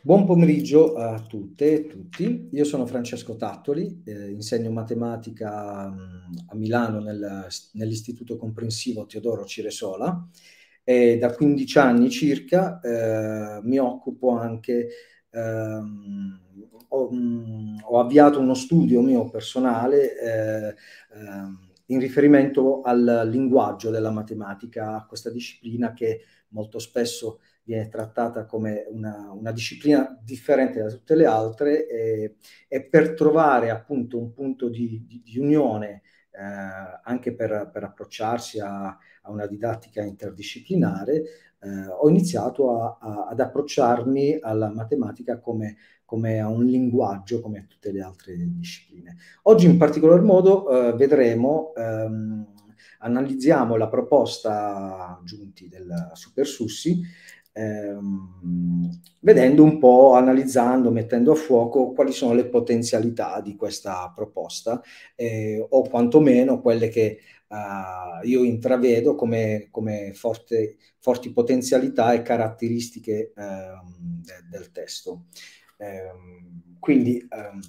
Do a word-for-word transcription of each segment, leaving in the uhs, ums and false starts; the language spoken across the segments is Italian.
Buon pomeriggio a tutte e tutti. Io sono Francesco Tattoli, eh, insegno matematica mh, a Milano nel- nell'Istituto Comprensivo Teodoro Ciresola e da quindici anni circa eh, mi occupo anche, ehm, ho, mh, ho avviato uno studio mio personale eh, ehm, in riferimento al linguaggio della matematica, questa disciplina che molto spesso viene trattata come una, una disciplina differente da tutte le altre e, e per trovare appunto un punto di, di, di unione eh, anche per, per approcciarsi a, a una didattica interdisciplinare, eh, ho iniziato a, a, ad approcciarmi alla matematica come, come a un linguaggio, come a tutte le altre discipline. Oggi in particolar modo eh, vedremo ehm, analizziamo la proposta giunti del Super Sussi, ehm, vedendo un po', analizzando, mettendo a fuoco quali sono le potenzialità di questa proposta, eh, o quantomeno quelle che eh, io intravedo come, come forte- forti potenzialità e caratteristiche ehm, de- del testo. Ehm, quindi ehm,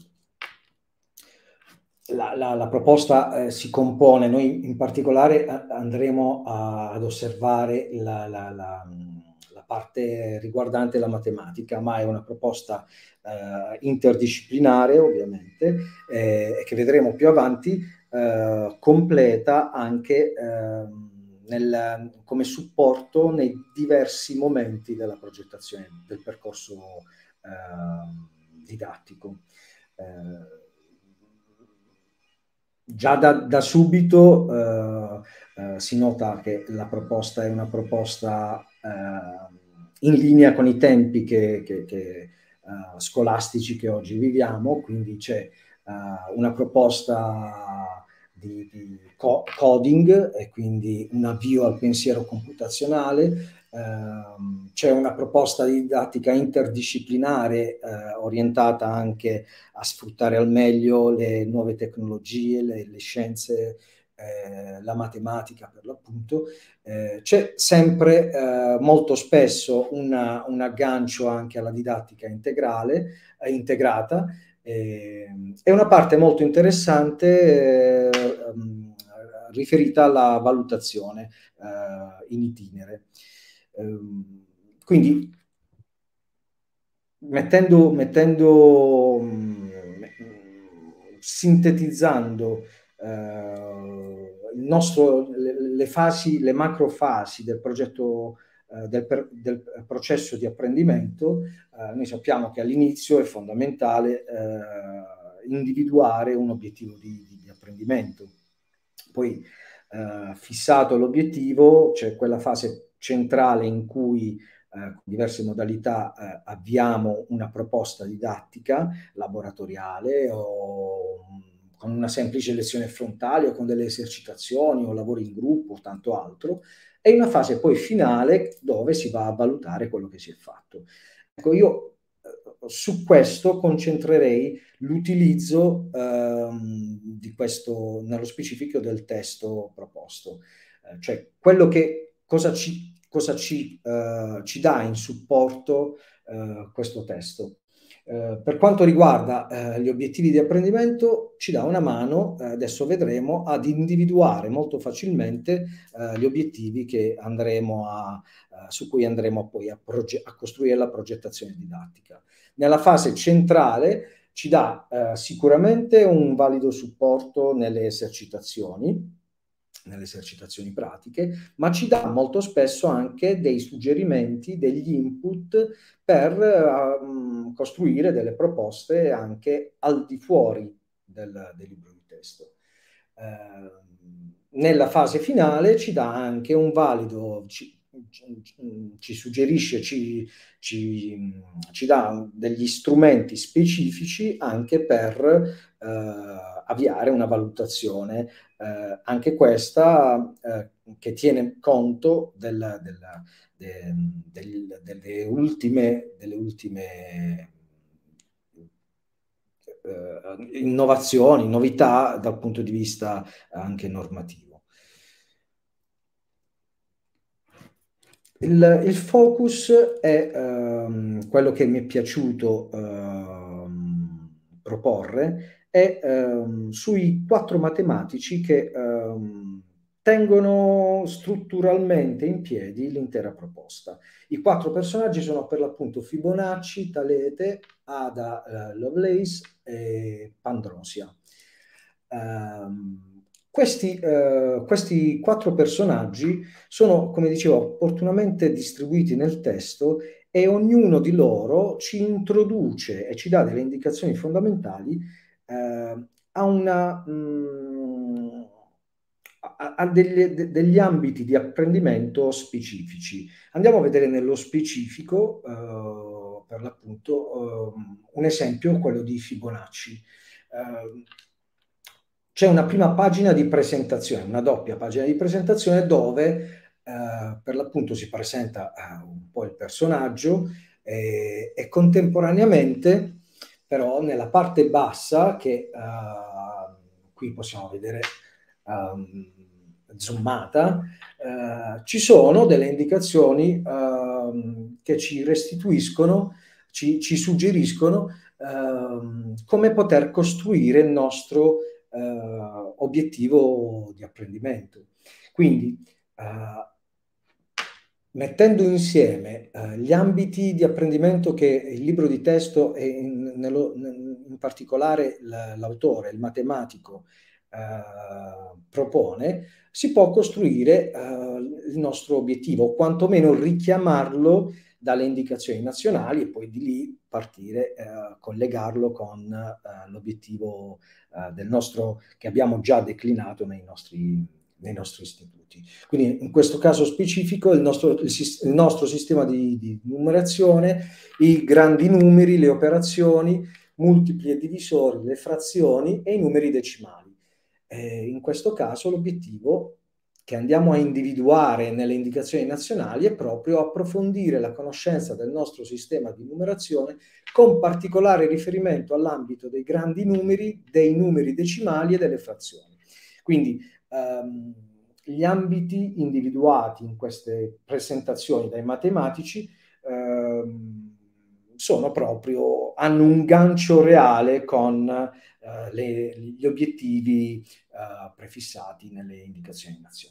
la, la- la proposta eh, si compone, noi in particolare a- andremo a- ad osservare la, la- la- la parte riguardante la matematica, ma è una proposta eh, interdisciplinare ovviamente, eh, che vedremo più avanti, eh, completa anche ehm, nel- come supporto nei diversi momenti della progettazione del percorso ehm, didattico. Eh, Già da, da subito eh, eh, si nota che la proposta è una proposta eh, in linea con i tempi che, che- che, eh, scolastici che oggi viviamo, quindi c'è eh, una proposta di, di co- coding e quindi un avvio al pensiero computazionale. Ehm, c'è una proposta di didattica interdisciplinare eh, orientata anche a sfruttare al meglio le nuove tecnologie, le, le scienze, eh, la matematica per l'appunto. Eh, c'è sempre eh, molto spesso una, un aggancio anche alla didattica integrale, eh, integrata, eh, e una parte molto interessante eh, um, riferita alla valutazione eh, in itinere. Um, quindi mettendo, mettendo mh, sintetizzando eh, il nostro, le, le fasi, le macrofasi del progetto, eh, del, per, del processo di apprendimento, eh, noi sappiamo che all'inizio è fondamentale eh, individuare un obiettivo di, di, di apprendimento. Poi, eh, fissato l'obiettivo, c'è quella fase centrale in cui eh, con diverse modalità eh, avviamo una proposta didattica laboratoriale o mh, con una semplice lezione frontale o con delle esercitazioni o lavori in gruppo o tanto altro, e una fase poi finale dove si va a valutare quello che si è fatto. Ecco, io eh, su questo concentrerei l'utilizzo ehm, di questo, nello specifico del testo proposto. Eh, cioè, quello che cosa ci, cosa ci, eh, ci dà in supporto eh, questo testo. Eh, per quanto riguarda eh, gli obiettivi di apprendimento, ci dà una mano, eh, adesso vedremo, ad individuare molto facilmente eh, gli obiettivi che andremo a, eh, su cui andremo poi a, a costruire la progettazione didattica. Nella fase centrale ci dà eh, sicuramente un valido supporto nelle esercitazioni, nelle esercitazioni pratiche, ma ci dà molto spesso anche dei suggerimenti, degli input per uh, costruire delle proposte anche al di fuori del, del libro di testo. Eh, nella fase finale ci dà anche un valido, ci, ci suggerisce, ci, ci, ci dà degli strumenti specifici anche per eh, avviare una valutazione, eh, anche questa eh, che tiene conto del, del, de, del, delle ultime, delle ultime eh, innovazioni, novità dal punto di vista anche normativo. Il, il focus è ehm, quello che mi è piaciuto ehm, proporre, è ehm, sui quattro matematici che ehm, tengono strutturalmente in piedi l'intera proposta. I quattro personaggi sono per l'appunto Fibonacci, Talete, Ada eh, Lovelace e Pandrosia. Ehm, questi, eh, questi quattro personaggi sono, come dicevo, opportunamente distribuiti nel testo e ognuno di loro ci introduce e ci dà delle indicazioni fondamentali eh, a una, mh, a, a degli, de- degli ambiti di apprendimento specifici. Andiamo a vedere nello specifico, eh, per l'appunto, eh, un esempio, quello di Fibonacci. Eh, c'è una prima pagina di presentazione, una doppia pagina di presentazione dove eh, per l'appunto si presenta eh, un po' il personaggio eh, e contemporaneamente però nella parte bassa che eh, qui possiamo vedere um, zoomata, eh, ci sono delle indicazioni ehm, che ci restituiscono, ci, ci suggeriscono ehm, come poter costruire il nostro eh, obiettivo di apprendimento. Quindi, eh, mettendo insieme eh, gli ambiti di apprendimento che il libro di testo e in, nello, in particolare l'autore, il matematico, eh, propone, si può costruire eh, il nostro obiettivo, o quantomeno richiamarlo dalle indicazioni nazionali e poi di lì partire, eh, collegarlo con eh, l'obiettivo eh, del nostro, che abbiamo già declinato nei nostri, nei nostri istituti. Quindi in questo caso specifico il nostro, il, il nostro sistema di, di numerazione, i grandi numeri, le operazioni, multipli e divisori, le frazioni e i numeri decimali. Eh, in questo caso l'obiettivo che andiamo a individuare nelle indicazioni nazionali è proprio approfondire la conoscenza del nostro sistema di numerazione con particolare riferimento all'ambito dei grandi numeri, dei numeri decimali e delle frazioni. Quindi ehm, gli ambiti individuati in queste presentazioni dai matematici ehm, sono proprio, hanno un gancio reale con eh, le, gli obiettivi eh, prefissati nelle indicazioni nazionali.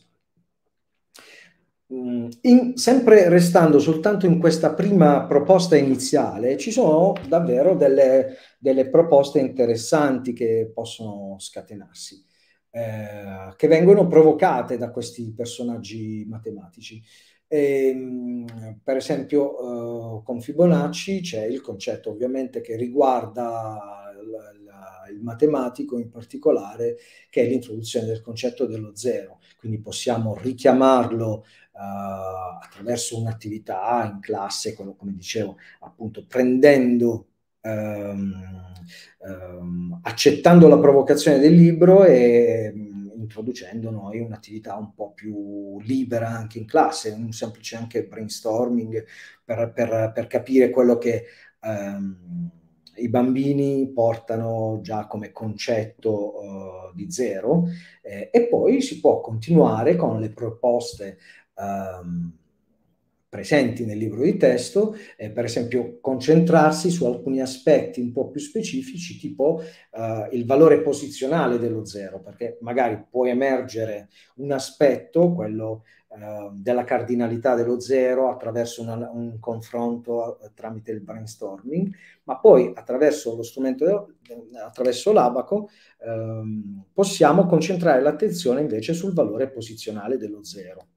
In, sempre restando soltanto in questa prima proposta iniziale, ci sono davvero delle, delle proposte interessanti che possono scatenarsi, eh, che vengono provocate da questi personaggi matematici. E, per esempio, eh, con Fibonacci c'è il concetto ovviamente che riguarda la, la, il matematico in particolare, che è l'introduzione del concetto dello zero. Quindi possiamo richiamarlo Uh, attraverso un'attività in classe, quello, come dicevo, appunto prendendo, um, um, accettando la provocazione del libro e um, introducendo noi un'attività un po' più libera anche in classe, un semplice anche brainstorming per, per, per capire quello che um, i bambini portano già come concetto uh, di zero, eh, e poi si può continuare con le proposte Um, presenti nel libro di testo, eh, per esempio concentrarsi su alcuni aspetti un po' più specifici, tipo uh, il valore posizionale dello zero, perché magari può emergere un aspetto, quello uh, della cardinalità dello zero, attraverso una, un confronto uh, tramite il brainstorming, ma poi attraverso lo strumento, attraverso l'abaco, um, possiamo concentrare l'attenzione invece sul valore posizionale dello zero.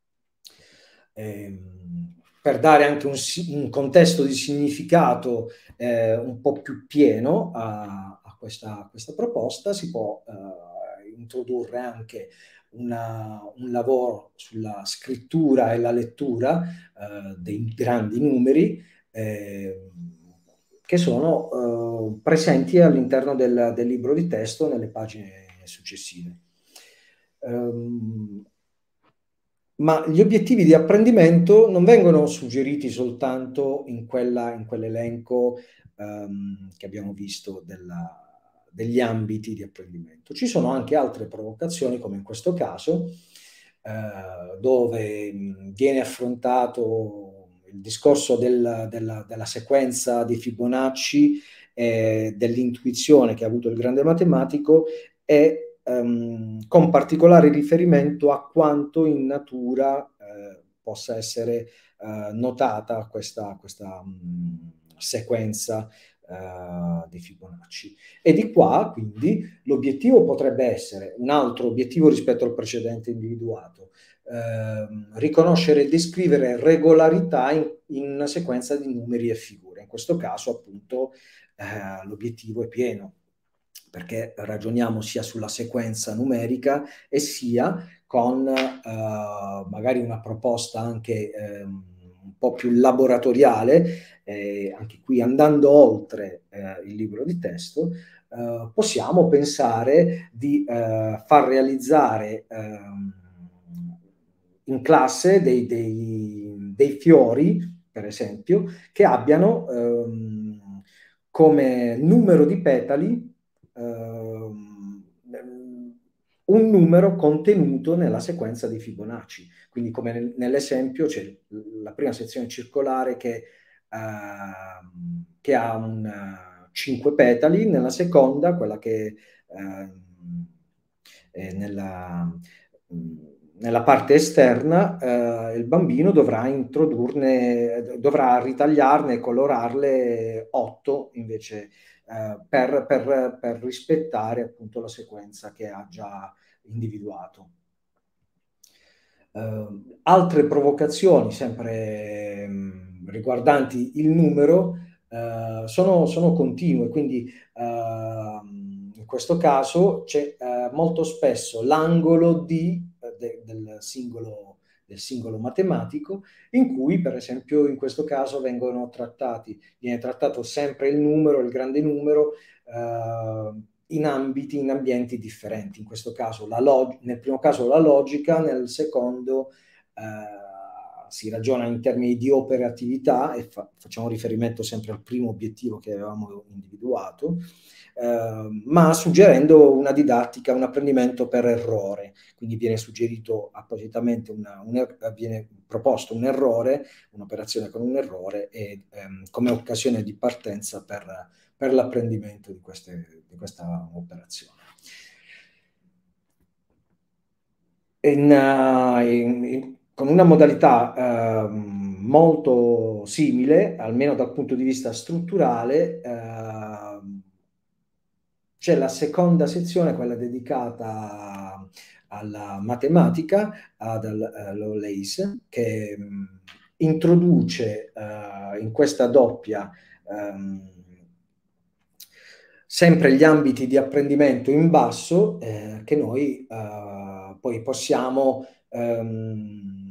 Ehm, per dare anche un, un contesto di significato eh, un po' più pieno a, a, questa, a questa proposta, si può eh, introdurre anche una, un lavoro sulla scrittura e la lettura eh, dei grandi numeri eh, che sono eh, presenti all'interno del, del libro di testo nelle pagine successive. Um, ma gli obiettivi di apprendimento non vengono suggeriti soltanto in, quella, in quell'elenco um, che abbiamo visto della, degli ambiti di apprendimento. Ci sono anche altre provocazioni, come in questo caso, eh, dove mh, viene affrontato il discorso del, della, della sequenza di Fibonacci, eh, dell'intuizione che ha avuto il grande matematico, e ehm, con particolare riferimento a quanto in natura eh, possa essere eh, notata questa, questa mh, sequenza eh, di Fibonacci. E di qua, quindi, l'obiettivo potrebbe essere un altro obiettivo rispetto al precedente individuato: ehm, riconoscere e descrivere regolarità in, in una sequenza di numeri e figure. In questo caso, appunto, eh, l'obiettivo è pieno, perché ragioniamo sia sulla sequenza numerica e sia con eh, magari una proposta anche eh, un po' più laboratoriale, eh, anche qui andando oltre eh, il libro di testo, eh, possiamo pensare di eh, far realizzare ehm, in classe dei, dei, dei fiori, per esempio, che abbiano ehm, come numero di petali ehm, un numero contenuto nella sequenza di Fibonacci. Quindi, come nel, nell'esempio, c'è la prima sezione circolare che, uh, che ha un, cinque petali, nella seconda, quella che uh, è nella, nella parte esterna, uh, il bambino dovrà introdurne, dovrà ritagliarne e colorarle otto invece, Uh, per, per, per rispettare appunto la sequenza che ha già individuato. Uh, altre provocazioni, sempre um, riguardanti il numero, uh, sono, sono continue, quindi uh, in questo caso c'è uh, molto spesso l'angolo di, de, del singolo del singolo matematico, in cui, per esempio, in questo caso vengono trattati, viene trattato sempre il numero, il grande numero, eh, in ambiti, in ambienti differenti. In questo caso, la log- nel primo caso la logica, nel secondo eh, si ragiona in termini di operatività, e fa- facciamo riferimento sempre al primo obiettivo che avevamo individuato, eh, ma suggerendo una didattica, un apprendimento per errore. Quindi viene suggerito appositamente, una, un, er, viene proposto un errore, un'operazione con un errore, e, ehm, come occasione di partenza per, per l'apprendimento di, queste, di questa operazione. In, in, in, con una modalità eh, molto simile, almeno dal punto di vista strutturale, eh, c'è la seconda sezione, quella dedicata alla matematica, ad uh, Lovelace, che mh, introduce uh, in questa doppia um, sempre gli ambiti di apprendimento in basso, eh, che noi uh, poi possiamo, um,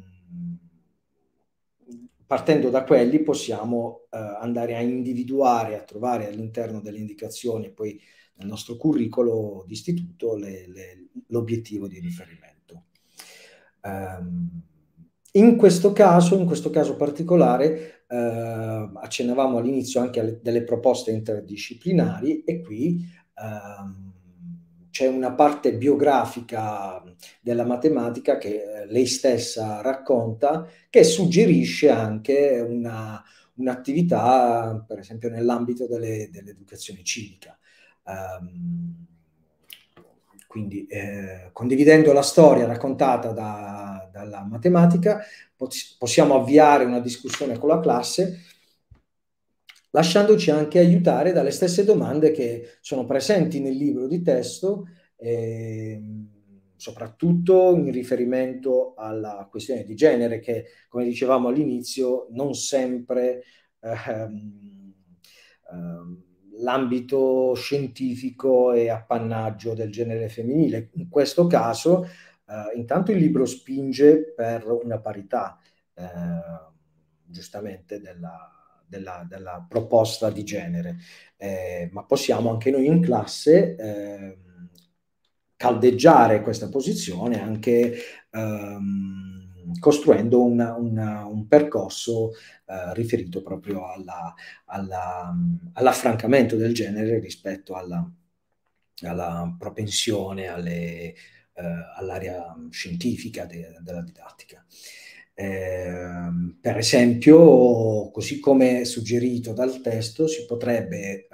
partendo da quelli, possiamo uh, andare a individuare, a trovare all'interno delle indicazioni e poi nel nostro curriculum d'istituto l'obiettivo di riferimento. Um, in questo caso, in questo caso particolare, eh, accennavamo all'inizio anche alle, delle proposte interdisciplinari, e qui ehm, c'è una parte biografica della matematica che eh, lei stessa racconta, che suggerisce anche una, un'attività, per esempio, nell'ambito delle, dell'educazione civica. Um, quindi eh, condividendo la storia raccontata da, dalla matematica, possiamo avviare una discussione con la classe, lasciandoci anche aiutare dalle stesse domande che sono presenti nel libro di testo, eh, soprattutto in riferimento alla questione di genere, che, come dicevamo all'inizio, non sempre ehm, ehm, l'ambito scientifico è appannaggio del genere femminile. In questo caso, eh, intanto il libro spinge per una parità, eh, giustamente, della, della, della proposta di genere, eh, ma possiamo anche noi in classe eh, caldeggiare questa posizione, anche ehm, costruendo una, una, un percorso eh, riferito proprio alla, alla, all'affrancamento del genere rispetto alla, alla propensione alle, eh, all'area scientifica de della didattica. Eh, per esempio, così come suggerito dal testo, si potrebbe eh,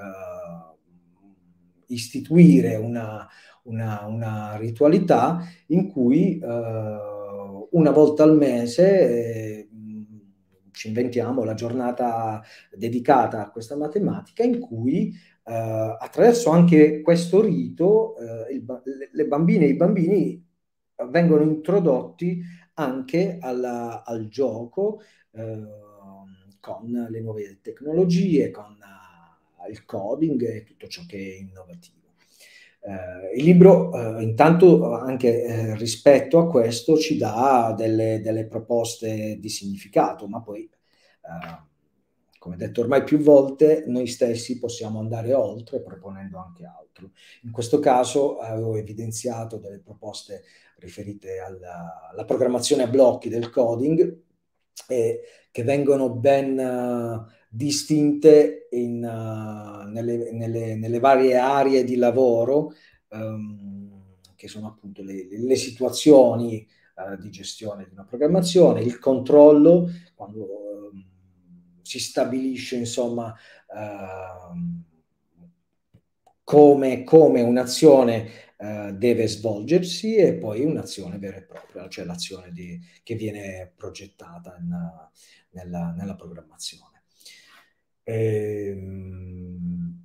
istituire una, una, una ritualità in cui eh, una volta al mese eh, ci inventiamo la giornata dedicata a questa matematica, in cui eh, attraverso anche questo rito eh, il, le bambine e i bambini vengono introdotti anche alla, al gioco eh, con le nuove tecnologie, con uh, il coding e tutto ciò che è innovativo. Eh, il libro eh, intanto anche eh, rispetto a questo ci dà delle, delle proposte di significato, ma poi eh, come detto ormai più volte, noi stessi possiamo andare oltre proponendo anche altro. In questo caso avevo evidenziato delle proposte riferite alla, alla programmazione a blocchi del coding, e che vengono ben uh, distinte in, uh, nelle, nelle, nelle varie aree di lavoro, um, che sono appunto le, le situazioni uh, di gestione di una programmazione, il controllo, quando um, si stabilisce insomma uh, come, come un'azione uh, deve svolgersi, e poi un'azione vera e propria, cioè l'azione che viene progettata in, nella, nella programmazione. Ehm,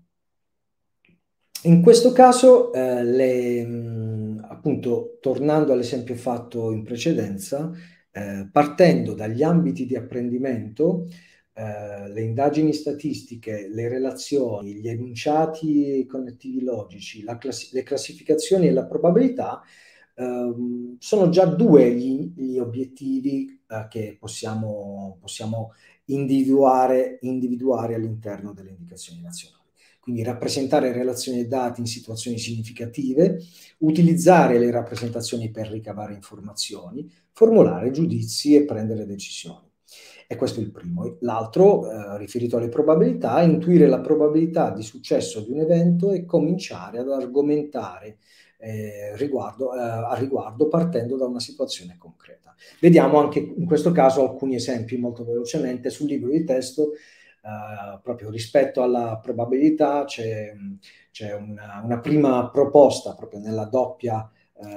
in questo caso, eh, le, appunto, tornando all'esempio fatto in precedenza, eh, partendo dagli ambiti di apprendimento, eh, le indagini statistiche, le relazioni, gli enunciati connettivi logici, la classi le classificazioni e la probabilità, ehm, sono già due gli, gli obiettivi eh, che possiamo, possiamo individuare, individuare all'interno delle indicazioni nazionali. Quindi rappresentare relazioni e dati in situazioni significative, utilizzare le rappresentazioni per ricavare informazioni, formulare giudizi e prendere decisioni. E questo è il primo. L'altro, eh, riferito alle probabilità, è intuire la probabilità di successo di un evento e cominciare ad argomentare eh, riguardo, eh, a riguardo partendo da una situazione concreta. Vediamo anche in questo caso alcuni esempi molto velocemente sul libro di testo. Uh, proprio rispetto alla probabilità c'è, una, una prima proposta proprio nella doppia uh,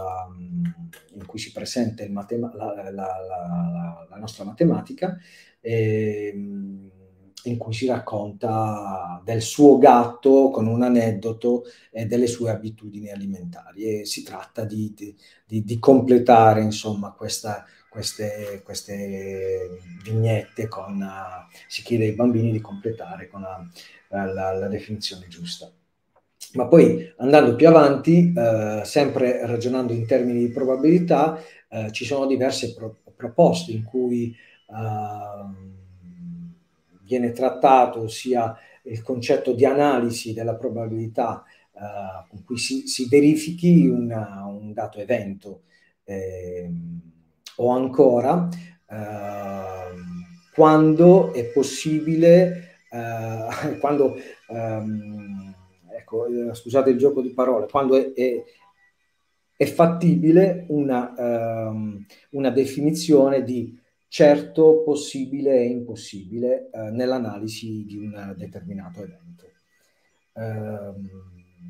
in cui si presenta il matema la, la, la, la nostra matematica, e, in cui si racconta del suo gatto con un aneddoto e delle sue abitudini alimentari, e si tratta di, di, di, di completare insomma questa Queste, queste vignette con, uh, si chiede ai bambini di completare con la, la, la definizione giusta. Ma poi andando più avanti, uh, sempre ragionando in termini di probabilità, uh, ci sono diverse pro proposte in cui uh, viene trattato sia il concetto di analisi della probabilità uh, con cui si, si verifichi una, un dato evento, eh, o ancora eh, quando è possibile, eh, quando, ehm, ecco, eh, scusate il gioco di parole, quando è, è, è fattibile una, ehm, una definizione di certo, possibile e impossibile eh, nell'analisi di un determinato evento. Ehm,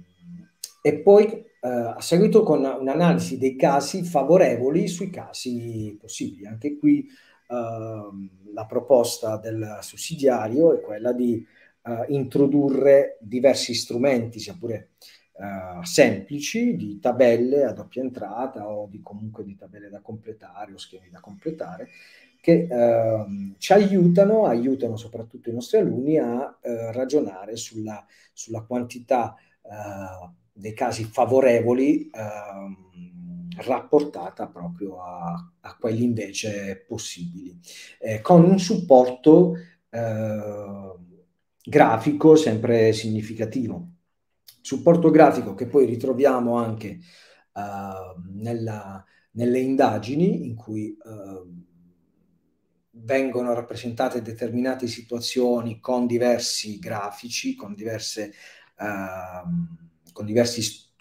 e poi eh, a seguito con un'analisi dei casi favorevoli sui casi possibili. Anche qui eh, la proposta del sussidiario è quella di eh, introdurre diversi strumenti, sia pure eh, semplici, di tabelle a doppia entrata o di, comunque di tabelle da completare o schemi da completare, che eh, ci aiutano, aiutano soprattutto i nostri alunni a eh, ragionare sulla, sulla quantità eh, dei casi favorevoli eh, rapportata proprio a, a quelli invece possibili, eh, con un supporto eh, grafico sempre significativo. Supporto grafico che poi ritroviamo anche eh, nella, nelle indagini in cui eh, vengono rappresentate determinate situazioni con diversi grafici, con diverse uh, con diversi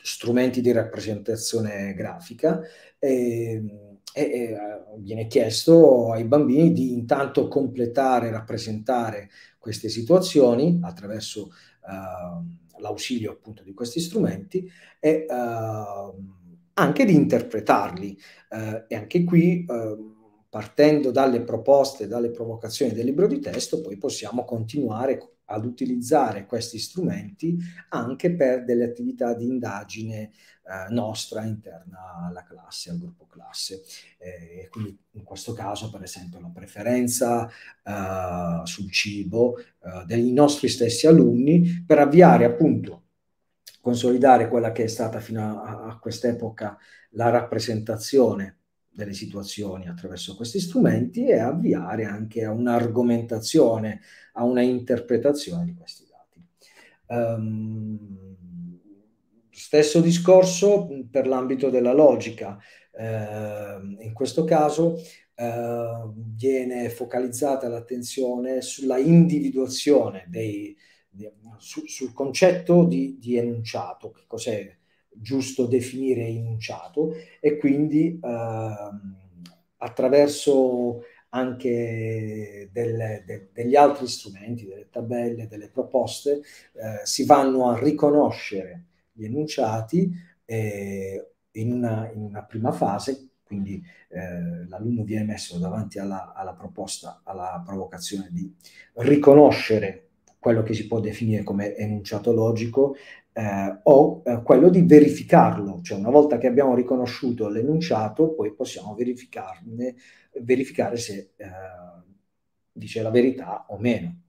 strumenti di rappresentazione grafica e, e, e viene chiesto ai bambini di intanto completare, rappresentare queste situazioni attraverso uh, l'ausilio appunto di questi strumenti e uh, anche di interpretarli. Uh, e anche qui, uh, partendo dalle proposte, dalle provocazioni del libro di testo, poi possiamo continuare ad utilizzare questi strumenti anche per delle attività di indagine eh, nostra interna alla classe, al gruppo classe. Eh, quindi in questo caso, per esempio, la preferenza eh, sul cibo eh, dei nostri stessi alunni per avviare appunto, consolidare quella che è stata fino a, a quest'epoca la rappresentazione delle situazioni attraverso questi strumenti e avviare anche a un'argomentazione, a una interpretazione di questi dati. Um, stesso discorso per l'ambito della logica. Uh, in questo caso uh, viene focalizzata l'attenzione sulla individuazione dei, di, su, sul concetto di, di enunciato, che cos'è giusto definire enunciato, e quindi uh, attraverso anche delle, de, degli altri strumenti, delle tabelle, delle proposte, eh, si vanno a riconoscere gli enunciati eh, in, una, in una prima fase, quindi eh, l'alunno viene messo davanti alla, alla proposta, alla provocazione di riconoscere quello che si può definire come enunciato logico eh, o eh, quello di verificarlo, cioè una volta che abbiamo riconosciuto l'enunciato poi possiamo verificarne verificare se eh, dice la verità o meno.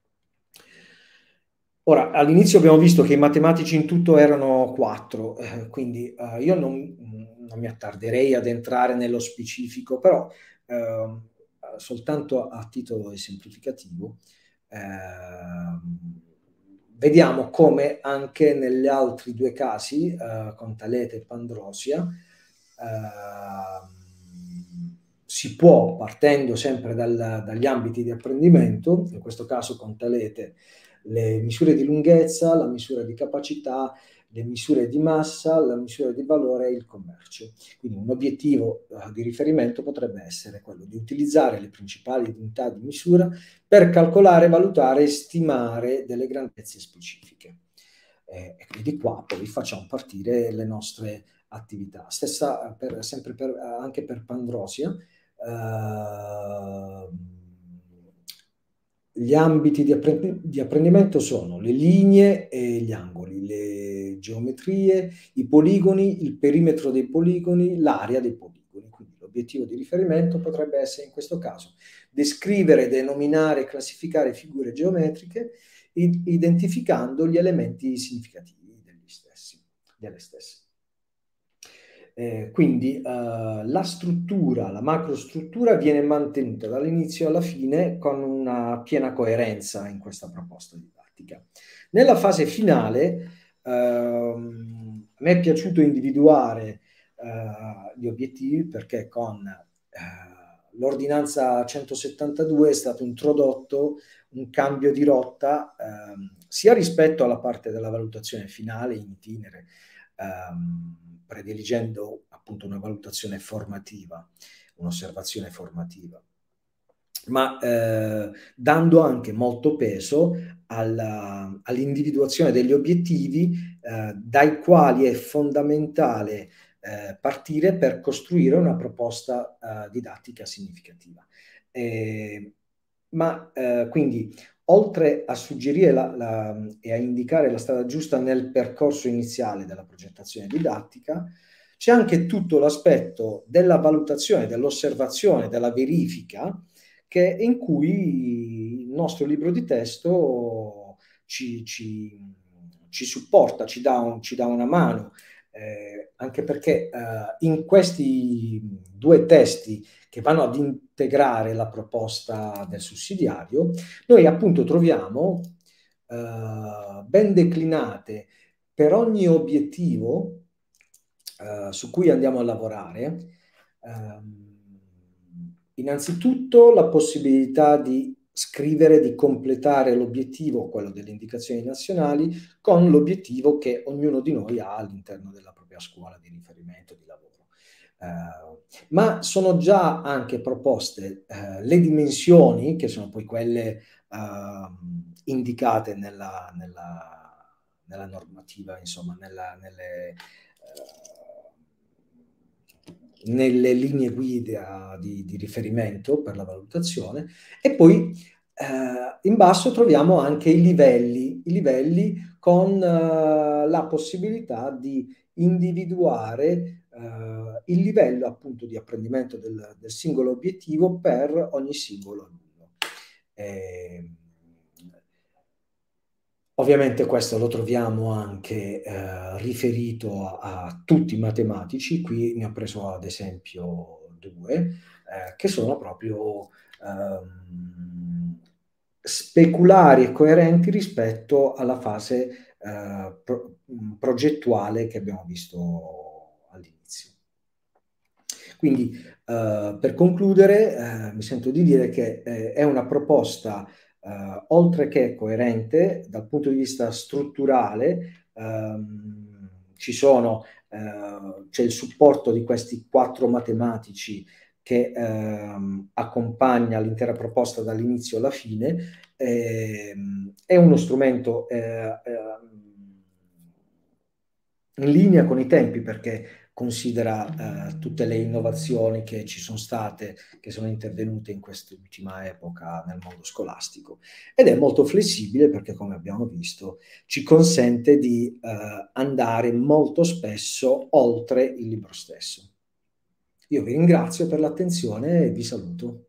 Ora, all'inizio abbiamo visto che i matematici in tutto erano quattro, eh, quindi eh, io non, non mi attarderei ad entrare nello specifico, però eh, soltanto a titolo esemplificativo, eh, vediamo come anche negli altri due casi, eh, con Talete e Pandrosia, eh, si può, partendo sempre dal, dagli ambiti di apprendimento, in questo caso con Talete, le misure di lunghezza, la misura di capacità, le misure di massa, la misura di valore e il commercio. Quindi un obiettivo uh, di riferimento potrebbe essere quello di utilizzare le principali unità di misura per calcolare, valutare e stimare delle grandezze specifiche. Eh, e quindi qua poi facciamo partire le nostre attività. Stessa per, sempre per, anche per Pandrosia. Uh, gli ambiti di, apprendi di apprendimento sono le linee e gli angoli, le geometrie, i poligoni, il perimetro dei poligoni, l'area dei poligoni. Quindi l'obiettivo di riferimento potrebbe essere in questo caso descrivere, denominare e classificare figure geometriche identificando gli elementi significativi degli stessi, delle stesse. Eh, quindi uh, la struttura, la macrostruttura viene mantenuta dall'inizio alla fine con una piena coerenza in questa proposta didattica. Nella fase finale uh, a me è piaciuto individuare uh, gli obiettivi perché con uh, l'ordinanza centosettantadue è stato introdotto un cambio di rotta uh, sia rispetto alla parte della valutazione finale in itinere, um, prediligendo appunto una valutazione formativa, un'osservazione formativa, ma eh, dando anche molto peso all'individuazione degli obiettivi eh, dai quali è fondamentale eh, partire per costruire una proposta eh, didattica significativa. Eh, ma eh, quindi oltre a suggerire la, la, e a indicare la strada giusta nel percorso iniziale della progettazione didattica, c'è anche tutto l'aspetto della valutazione, dell'osservazione, della verifica, che, in cui il nostro libro di testo ci, ci, ci supporta, ci dà, un, ci dà una mano, eh, anche perché eh, in questi due testi che vanno ad integrare la proposta del sussidiario, noi appunto troviamo eh, ben declinate per ogni obiettivo eh, su cui andiamo a lavorare, eh, innanzitutto la possibilità di scrivere, di completare l'obiettivo, quello delle indicazioni nazionali, con l'obiettivo che ognuno di noi ha all'interno della propria scuola di riferimento, di lavoro. Uh, ma sono già anche proposte uh, le dimensioni, che sono poi quelle uh, indicate nella, nella, nella normativa, insomma, nella, nelle, uh, nelle linee guida di, di riferimento per la valutazione, e poi uh, in basso troviamo anche i livelli, i livelli con uh, la possibilità di individuare Uh, il livello appunto di apprendimento del, del singolo obiettivo per ogni singolo alunno. Eh, ovviamente questo lo troviamo anche uh, riferito a, a tutti i matematici. Qui ne ho preso ad esempio due, eh, che sono proprio um, speculari e coerenti rispetto alla fase uh, pro progettuale che abbiamo visto all'inizio. Quindi, eh, per concludere, eh, mi sento di dire che eh, è una proposta, eh, oltre che coerente, dal punto di vista strutturale, ehm, ci sono, eh, c'è il supporto di questi quattro matematici che ehm, accompagna l'intera proposta dall'inizio alla fine. Ehm, è uno strumento eh, in linea con i tempi, perché considera eh, tutte le innovazioni che ci sono state, che sono intervenute in quest'ultima epoca nel mondo scolastico, ed è molto flessibile perché, come abbiamo visto, ci consente di eh, andare molto spesso oltre il libro stesso. Io vi ringrazio per l'attenzione e vi saluto.